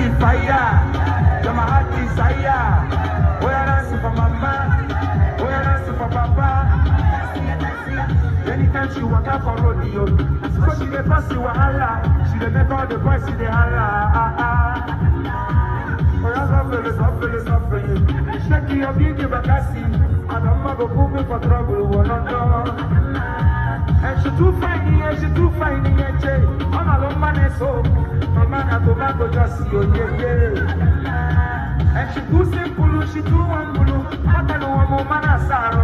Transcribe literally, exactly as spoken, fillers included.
be fire. You're my heart desire. When I dance for mama, when I dance for papa. Anytime she walk out for rodeo, so she dey pass you wahala. She dey make all the boys see the holla. Ah ah. Oh yeah, suffer, suffer, suffer. Shake your big bakasi. Adanma go put me for trouble, one on one. And she too fine, yeah, she too fine, yeah, Jay. I'm a long man, so mama na tomato just see you, yeah, yeah. And she too simple, she too humble. But I know I'm a man,